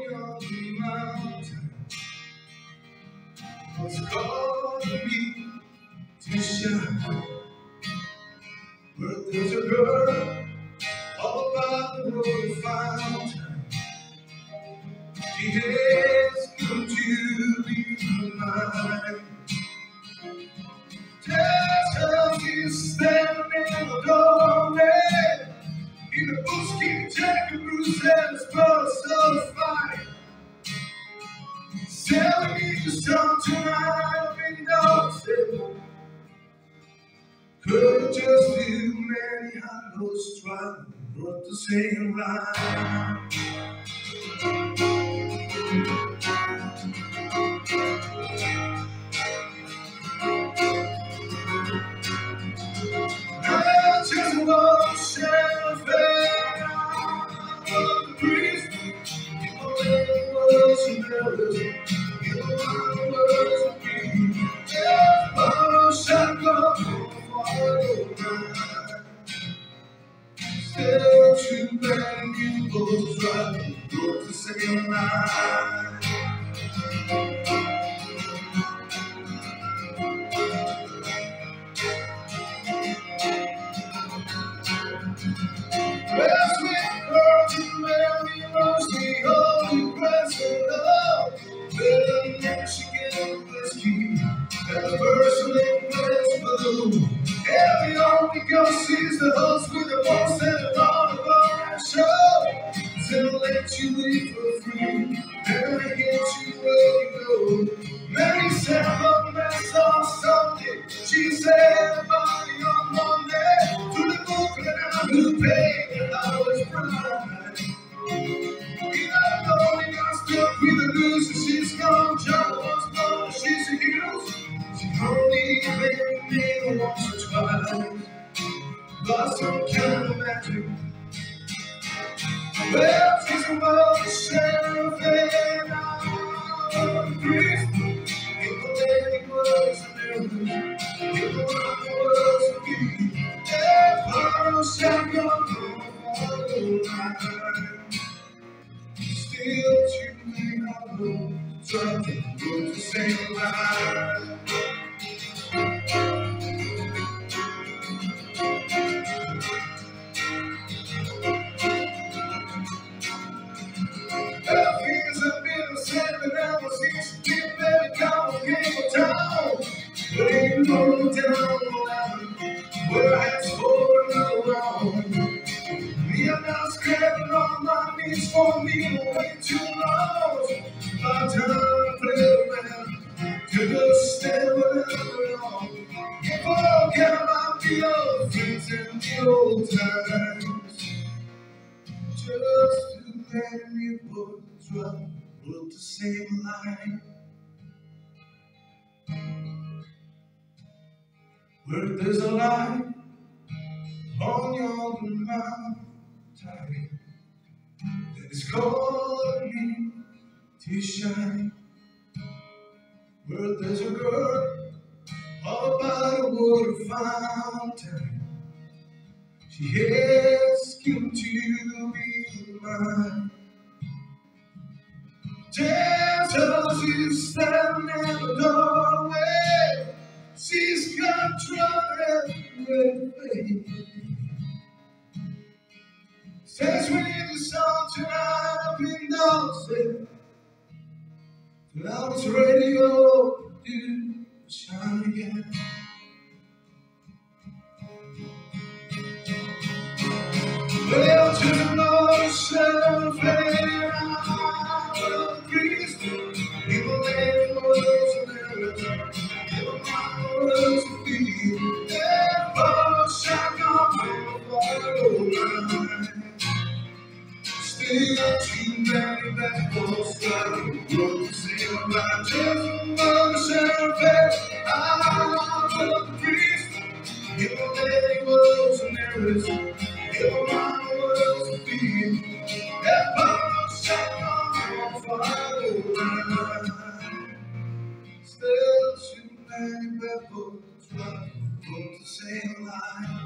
your mountain was calling me to shine. But there's a girl all about the road fountain. She has come to be mine. Just how she's standing in the doorway. In the bush, keep taking Bruce and his brother so fine. Selling me the song tonight, been dancing. Could just too many hollows trying to put the same line. I just want to share a fair of the breeze. People make words and nervous. You know my words of me. Oh, shotgun for mine. Still too many people try to put the same line. Well, sweet girl, you made me rose the holy grass of love. Well, never she get whiskey, and the person in place blue. Every only ghost sees the host with the most and the on the bar and show. They'll let you leave for free, never get you where you go. Mary said, "Love mess on Sunday." She said, "Body on Monday." To the book and I who paid, and I was blind. Even though we got stuck with the news, and she's gone, John was gone, she's a hero. She only been me once or twice, but some kind of magic. Well, she's a mother, sheriff, and I'm a priest. People take words and never, people want words to be. Yeah, borrow shotgun for the line. Still too many hollows trying to put the same line. Well, here's a bit of sand and I was each deep baby call came to town. But ain't no down the line where I had spoken wrong. Me, I'm not scrapping on my knees for me way too long. My time to play around, to just stand whatever wrong. If I forget about the old friends and the old times, just too many books put the same line. Where there's a light on your mountain that is calling me to shine. Where there's a girl all by a water fountain, she asking to be mine. Just as she's standing in the doorway, she's got trouble with me. Says we need a song tonight, I've been dancing till I was radio to shine again. Well, to the Lord, shall fade out of the breeze. People make words and lyrics, people my words to be. Yeah, follow shotgun for line. Still too many battles fighting for the same line. Just another sheriff, out of the breeze. People make words and lyrics, people my words to be. Yeah, follow shotgun for line. Still too many battles fighting for the same line.